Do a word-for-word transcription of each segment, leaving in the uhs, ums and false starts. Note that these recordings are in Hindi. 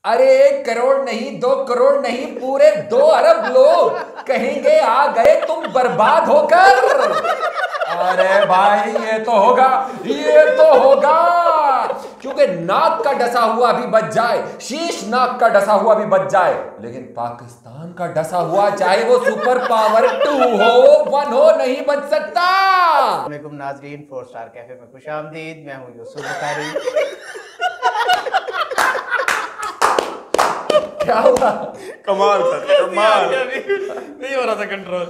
अरे एक करोड़ नहीं, दो करोड़ नहीं, पूरे दो अरब लोग कहेंगे आ गए तुम बर्बाद होकर। अरे भाई ये तो होगा, ये तो होगा, क्योंकि नाक का डसा हुआ भी बच जाए, शीश नाक का डसा हुआ भी बच जाए, लेकिन पाकिस्तान का डसा हुआ चाहे वो सुपर पावर टू हो वन हो नहीं बच सकता। वालेकुम नाजरीन, फोर स्टार कैफे में खुशामदीद। मैं हूँ यूसुफ बुखारी। क्या हुआ? कमाल सर, कमाल। नहीं हो रहा था कंट्रोल।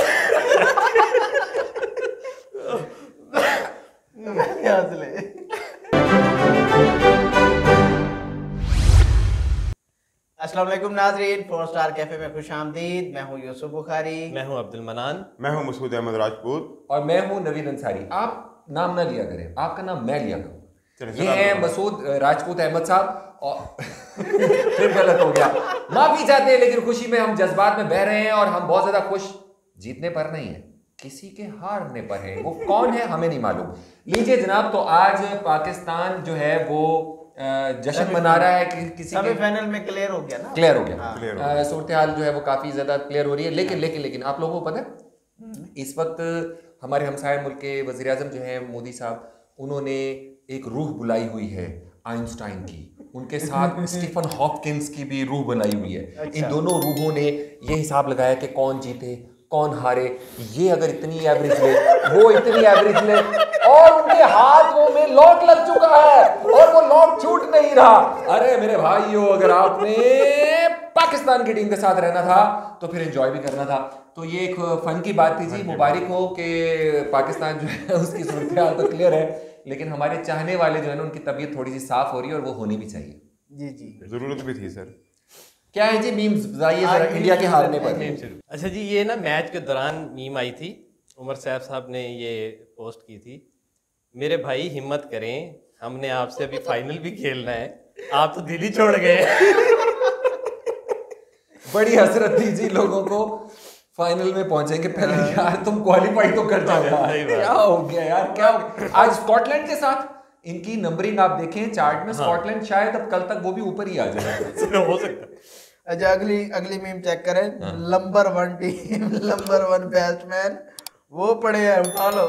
अस्सलाम वालेकुम नाजरीन, फोर स्टार कैफे में खुशामदीद। मैं हूँ यूसुफ बुखारी। मैं हूँ अब्दुल मनान। मैं हूं मसूद अहमद राजपूत। और मैं हूं नवीद अंसारी। आप नाम ना लिया करें, आपका नाम मैं लिया करूं। चलिए, ये सलाम है करो। मसूद राजपूत अहमद साहब। और फिर गलत हो गया, माफी चाहते हैं, लेकिन खुशी में हम जज्बात में बह रहे हैं और हम बहुत ज्यादा खुश जीतने पर नहीं है, किसी के हारने पर है। वो कौन है हमें नहीं मालूम। लीजिए जनाब, तो आज पाकिस्तान जो है वो जश्न मना रहा है कि किसी के सेमीफाइनल में क्लियर हो गया ना, क्लियर हो गया। हाँ। क्लियर हो गया। सूरत हाल जो है वो काफी ज्यादा क्लियर हो रही है। लेकिन लेकिन लेकिन आप लोगों को पता है इस वक्त हमारे हमसाये मुल्क के वजीर आजम जो है मोदी साहब, उन्होंने एक रूह बुलाई हुई है आइंस्टाइन की, उनके साथ स्टीफन हॉपकिंस की भी रूह बनाई हुई है। अच्छा। इन दोनों रूहों ने ये हिसाब लगाया कि कौन जीते कौन हारे। ये अगर इतनी एवरेज ले, वो इतनी एवरेज ले, और उनके हाथों में लॉक लग चुका है और वो लॉक छूट नहीं रहा। अरे मेरे भाइयों, अगर आपने पाकिस्तान की टीम के साथ रहना था तो फिर एंजॉय भी करना था। तो ये एक फन की बात थी जी। मुबारक हो कि पाकिस्तान जो है उसकी सूरत हाल तो क्लियर है, लेकिन हमारे चाहने वाले जो है ना उनकी तबीयत थोड़ी सी साफ हो रही है और वो होनी भी चाहिए। जी जी। जरूरत भी थी सर। क्या है जी मीम्स बताइए जरा इंडिया के हारने पर। अच्छा जी, ये ना मैच के दौरान मीम आई थी, उमर साहब साहब ने ये पोस्ट की थी। मेरे भाई हिम्मत करें, हमने आपसे अभी फाइनल भी खेलना है, आप तो दिल ही छोड़ गए। बड़ी हसरत थी जी लोगों को, फाइनल में पहुंचेंगे पहले। यार तुम क्वालिफाई तो कर जाओ यार। सही बात। क्या हो गया यार, क्या हो गया? आज स्कॉटलैंड के साथ इनकी नंबरिंग आप देखें चार्ट में, स्कॉटलैंड शायद अब कल तक वो भी ऊपर ही आ जाए। हो सकता है। अच्छा, अगली अगली मीम चेक करें। Number one team, number one batsman वो पड़े हैं, उठा लो।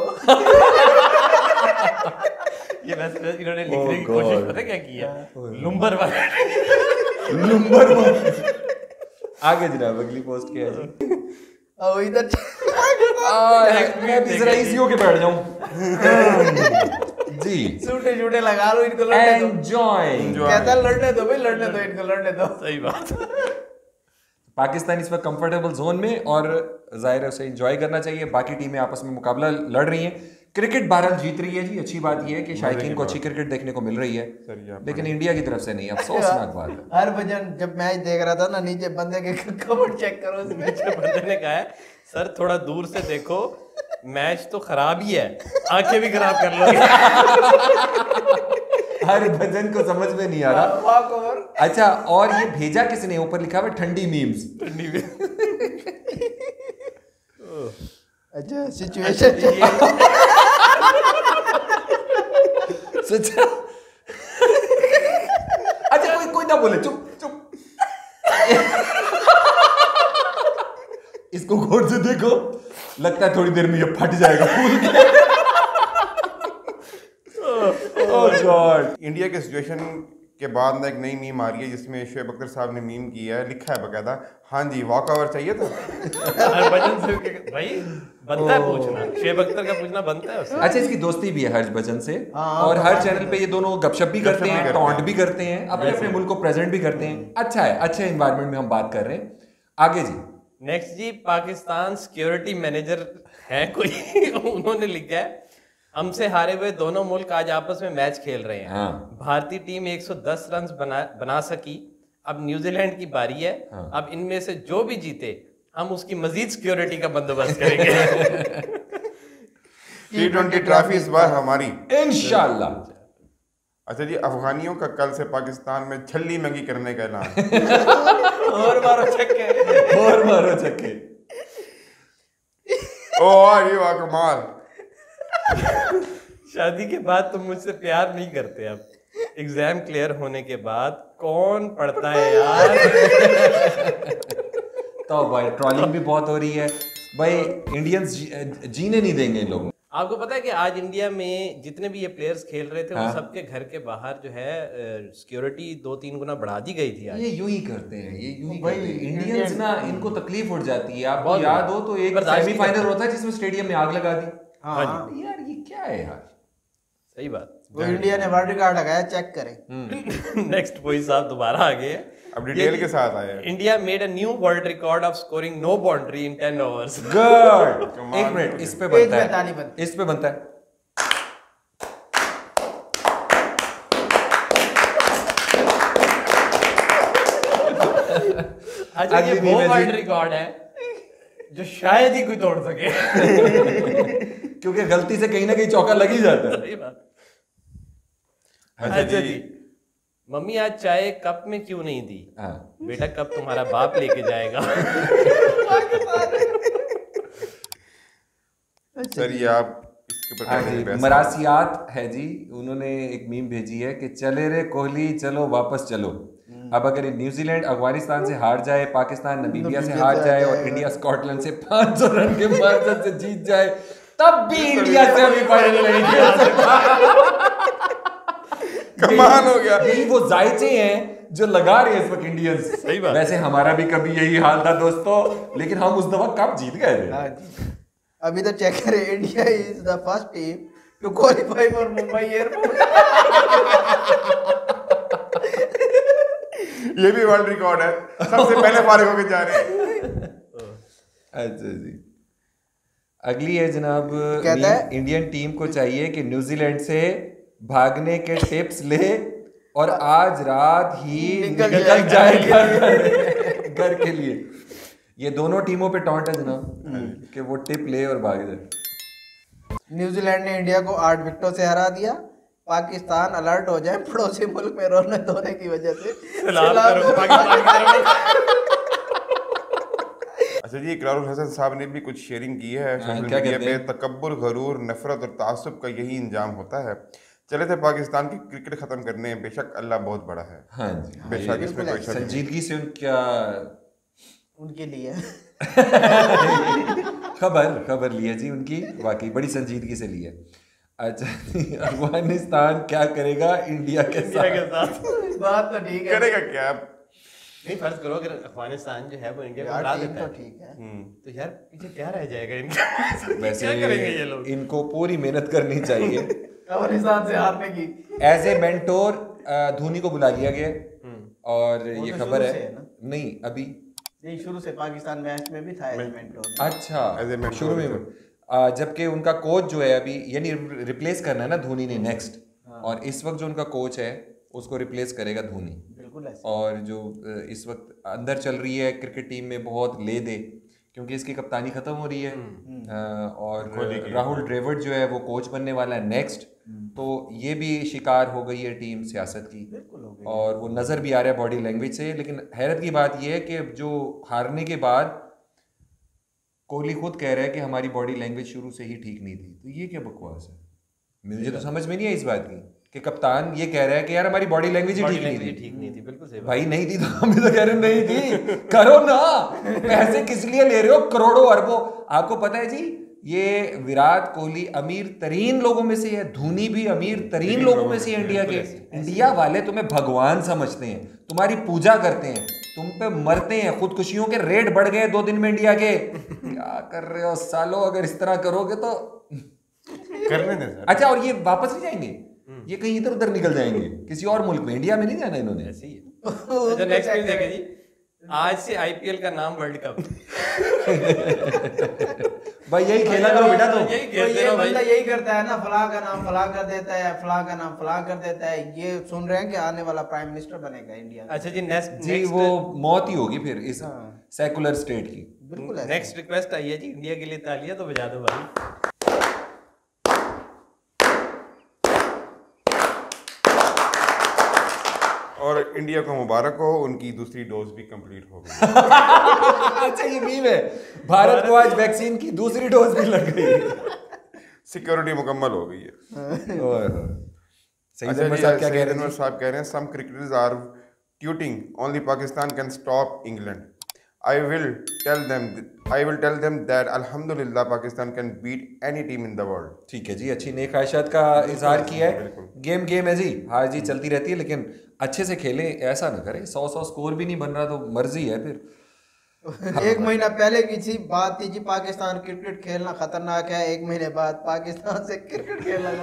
ये वैसे वैसे इन्होंने लिखने की Oh कोशिश God. पता है क्या किया, लुम्बर वाला। Number one. आगे जनाब अगली पोस्ट क्या है जी? और इधर आ, मैं भी जरा इसी के बैठ जाऊं जी। सूटे शूटे लगा लो, इनको लड़ने दो। एंजॉय। कहता है लड़ने दो भाई, लड़ने दो, इनको लड़ने दो। सही बात। पाकिस्तान इस वक्त कंफर्टेबल जोन में और जाहिर है उसे एंजॉय करना चाहिए। बाकी टीमें आपस में मुकाबला लड़ रही हैं। क्रिकेट बहरहाल जीत रही है जी। अच्छी बात यह है कि शायकीन को अच्छी क्रिकेट देखने को मिल रही है, सर ये आप लेकिन इंडिया की तरफ से नहीं। अफसोसनाक बात है। हर भजन जब मैच देख रहा था ना, नीचे बंदे के कमेंट चेक करो उसमें। नीचे बंदे ने कहा है, सर थोड़ा दूर से देखो, मैच तो खराब ही है, आंखें भी खराब कर लोगे। हर भजन को समझ में नहीं आ रहा। Walk over. अच्छा, और ये भेजा किसने? ऊपर लिखा हुआ ठंडी मीम्स। अच्छा, सिचुएशन सच्चा। अच्छा, कोई कोई ना बोले, चुप चुप। इसको गौर से देखो, लगता है थोड़ी देर में ये फट जाएगा फूल। Oh God. इंडिया के सिचुएशन के बाद ना एक नई मीम आ रही है जिसमें शोएब अख्तर साहब ने मीम किया है, लिखा है बकायदा, हाँ जी वॉक ओवर चाहिए था। हरभजन सिंह भाई बनता है पूछना, शोएब अख्तर का पूछना बनता है उससे। अच्छा, इसकी दोस्ती भी है हरभजन से, हाँ, और हाँ, हर हाँ, चैनल पे ये दोनों गपशप भी करते गपशप भी हैं, करते टॉन्ट हैं। भी करते हैं, अपने अपने मुल्क को प्रेजेंट भी करते हैं। अच्छा है, अच्छे एनवायरनमेंट में हम बात कर रहे हैं। आगे जी। नेक्स्ट जी, पाकिस्तान सिक्योरिटी मैनेजर है कोई, उन्होंने लिखा है, हमसे हारे हुए दोनों मुल्क आज आपस में मैच खेल रहे हैं। हाँ। भारतीय टीम एक सौ दस रन बना बना सकी, अब न्यूजीलैंड की बारी है। हाँ। अब इनमें से जो भी जीते हम उसकी मजीद सिक्योरिटी का बंदोबस्त करेंगे। टी ट्वेंटी ट्रॉफी इस बार हमारी इंशाल्लाह। अच्छा जी, अफगानियों का कल से पाकिस्तान में छल्ली मंगी करने का ऐलान। और मारो छक्के। और मारो छक्के। ओ वाह, ये वाह कमाल। शादी के बाद तुम मुझसे प्यार नहीं करते अब। एग्जाम क्लियर होने के बाद कौन पढ़ता है यार? तो भाई ट्रॉलिंग भी बहुत हो रही है भाई, इंडियंस जी, जीने नहीं देंगे इन लोग। आपको पता है कि आज इंडिया में जितने भी ये प्लेयर्स खेल रहे थे, हाँ? वो सबके घर के बाहर जो है सिक्योरिटी दो तीन गुना बढ़ा दी गई थी आज। ये यूं ही करते हैं, ये यूं ही भाई, करते हैं इंडियंस इंडियन- ना, इनको तकलीफ उठ जाती है। आपको बहुत याद हो तो एक बर्दाश्त नहीं सेमीफाइनल करते। होता है जिसमें स्टेडियम में आग लगा दी। हाँ यार ये क्या है यार? सही बात। वो इंडिया ने वर्ल्ड रिकॉर्ड लगाया, चेक करें। नेक्स्ट वही साहब दोबारा आ गए। अब डिटेल के साथ आए हैं। India made a new world record of scoring no boundary in ten overs. Good. एक मिनट, इस पे एक बनता में ताली है, बनती। इस पे बनता है। अच्छा, ये अगली वो मीम है वर्ल्ड जी। रिकॉर्ड है जो शायद ही कोई तोड़ सके। क्योंकि गलती से कहीं ना कहीं चौका लग ही जाता है। सही बात। अच्छा अच्छा जी। जी, मम्मी आज चाय कप में क्यों नहीं दी? हाँ। बेटा कप तुम्हारा बाप लेके जाएगा। सर ये आप इसके ऊपर हाँ कैसे जी, बहस कर- मरासियात है जी, उन्होंने एक मीम भेजी है कि चले रे कोहली चलो वापस चलो। अब अगर न्यूजीलैंड अफगानिस्तान से हार जाए, पाकिस्तान नमीबिया से नमीबिया हार से जाए हार और जाए। इंडिया स्कॉटलैंड से पाँच सौ रन के मार्जिन से जीत जाए, तब भी इंडिया सेमीफाइनल नहीं खेल सकता। कमाल हो गया। यही वो जायचे हैं जो लगा रहे हैं इस वक्त इंडियंस। सही बात। वैसे हमारा भी कभी यही हाल था दोस्तों, लेकिन हम उस दफा कप जीत गए थे। हाँ जी। अभी तो चेक करें, India is the first team to qualify for Mumbai airport. ये भी वर्ल्ड रिकॉर्ड है, सबसे पहले फारिग होकर जा रहे हैं। अच्छा जी, अगली है जनाब। कहता मीम, है- इंडियन टीम को चाहिए कि न्यूजीलैंड से भागने के टिप्स ले और आज रात ही निकल निकल जाए जाए घर घर के लिए। ये दोनों टीमों पे टॉन्ट है जनाब कि वो टिप ले और भाग जाए। न्यूजीलैंड ने इंडिया को आठ विकेटों से हरा दिया। पाकिस्तान अलर्ट हो जाए, पड़ोसी मुल्क में रोने धोने की वजह से। सलाम करो पाकिस्तान की तरफ। अच्छा जी, इकरारुल हसन साहब ने भी कुछ शेयरिंग की है सोशल क्या मीडिया कहते पे। हैं? तकब्बुर, गरूर, नफरत और तासुब का यही इंजाम होता है। चले थे पाकिस्तान की क्रिकेट खत्म करने, बेशक अल्लाह बहुत बड़ा है। हाँ जी, बेशक इसमें कोई शक नहीं। संजीदगी से उनका उनके लिए खबर खबर ली है जी उनकी, वाकई बड़ी संजीदगी से ली है। अच्छा जी, अफगानिस्तान क्या करेगा इंडिया के इंडिया साथ? के साथ बात तो ठीक है करेगा क्या अब? नहीं, फर्ज करो अगर अफगानिस्तान जो है वो इंडिया को यार, हरा टीम देता तो है, ठीक है। हम्म। तो यार पीछे क्या रह जाएगा इनका? वैसे क्या करेंगे ये लोग? इनको पूरी मेहनत करनी चाहिए। अफगानिस्तान से हारने की। एज ए मेंटोर धोनी को बुला लिया गया और वो ये तो खबर शुरू से है है ना? नहीं अभी। नहीं, शुरू से पाकिस्तान मैच में भी था एलिमेंट रोल। अच्छा, As a mentor शुरू में भी आ, जबकि उनका कोच जो है अभी, यानी रिप्लेस करना है ना धोनी ने नेक्स्ट, और इस वक्त जो उनका कोच है उसको रिप्लेस करेगा धोनी। बिल्कुल ऐसे। और जो अ, इस वक्त अंदर चल रही है क्रिकेट टीम में बहुत ले दे, क्योंकि इसकी कप्तानी खत्म हो रही है अ, और राहुल द्रविड़ जो है वो कोच बनने वाला है नेक्स्ट। तो ये भी शिकार हो गई है टीम सियासत की, बिल्कुल हो गई। और वो नज़र भी आ रहा है बॉडी लैंग्वेज से। लेकिन हैरत की बात यह है कि जो हारने के बाद कोहली खुद कह रहा है कि हमारी बॉडी लैंग्वेज शुरू से ही ठीक नहीं थी। तो ये क्या बकवास है? मुझे तो समझ में नहीं है इस बात की कि कप्तान ये कह रहा है कि यार हमारी बॉडी लैंग्वेज ही बॉडी ठीक नहीं लैंग्वेज थी। ठीक नहीं थी, बिल्कुल सही बात। भाई नहीं थी तो हम भी तो कह रहे हैं नहीं थी, करो ना। पैसे किस लिए ले रहे हो करोड़ों अरबों? आपको पता है जी, ये विराट कोहली अमीर तरीन लोगों में से है, धोनी भी अमीर तरीन लोगों में से है इंडिया के। इंडिया वाले तुम्हें भगवान समझते हैं, तुम्हारी पूजा करते हैं, तुम पे मरते हैं। खुदकुशियों के रेट बढ़ गए दो दिन में इंडिया के। क्या कर रहे हो सालो? अगर इस तरह करोगे तो करने दें सर। अच्छा, और ये वापस नहीं जाएंगे, ये कहीं इधर उधर निकल जाएंगे किसी और मुल्क में, इंडिया में नहीं जाना इन्होंने। ऐसे ही है। अच्छा, नेक्स्ट न्यूज़ देखें जी। आज से आईपीएल का नाम वर्ल्ड कप। भाई यही खेला करो बेटा तुम। यही तो खेलते ये रहो भाई। बंदा यही करता है ना, फलां का नाम फलां कर देता है, फलां का नाम फलां कर देता है। ये सुन रहे हैं कि आने वाला प्राइम मिनिस्टर बनेगा इंडिया का। अच्छा जी, नेक्स्ट जी वो मौत ही होगी फिर इस सेकुलर स्टेट की। बिल्कुल ऐसे। नेक्स्ट रिक्वेस्ट आई है जी, इंडिया के लिए तालियां तो बजा दो भाई। और इंडिया को मुबारक हो, उनकी दूसरी डोज भी कंप्लीट हो गई। अच्छा ये मीम है, भारत को आज वैक्सीन की दूसरी डोज भी लग गई। सिक्योरिटी मुकम्मल हो गई है। ओए होए। सही अच्छा अनवर जी, साहब क्या सईद कह रहे अनवर हैं? साहब कह रहे हैं some cricketers are tweeting only Pakistan can stop England I will tell them I will tell them that अल्हम्दुलिल्लाह Pakistan can beat any team in the world. ठीक है जी, अच्छी नेक ख्वाहिशात का इजहार किया है। बिल्कुल। गेम गेम है जी, हार जी चलती रहती है, लेकिन अच्छे से खेलें, ऐसा ना करें सौ सौ स्कोर भी नहीं बन रहा तो मर्जी है फिर। एक महीना पहले की थी बात थी जी पाकिस्तान क्रिकेट खेलना खतरनाक है, एक महीने बाद पाकिस्तान से क्रिकेट खेलना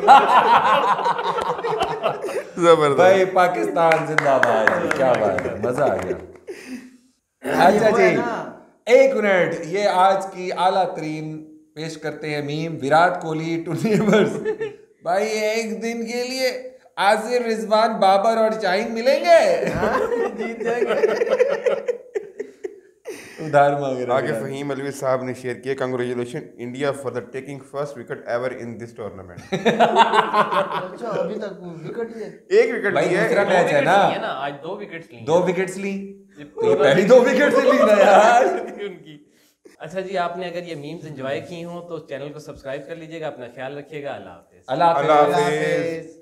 जबरदस्त। भाई पाकिस्तान जिंदाबाद जी, क्या बात है, मजा आ गया। अच्छा वो है जी, ना। एक मिनट, ये आज की आला तरीन पेश करते हैं meme, Virat Kohli to neighbours. भाई एक दिन के लिए आसिफ, रिजवान, बाबर और शाहीन मिलेंगे, जीत जाएंगे। उधार मांग रहे आगे हैं। फहीम अलवी साहब ने शेयर किया congratulation India for the taking first wicket ever in this tournament. अच्छा अभी तक विकेट ही है। एक विकेट भाई लिया दूसरा है। मैच है ना, ना आज दो विकेट्स ली दो विकेट्स ली, तो ये पहली दो विकेट से ली ना यार। उनकी। अच्छा जी, आपने अगर ये मीम्स एंजॉय की हो तो चैनल को सब्सक्राइब कर लीजिएगा, अपना ख्याल रखिएगा, अल्लाह हाफिज। अल्लाह अल्लाह हाफिज। हाफिज। हाफिज।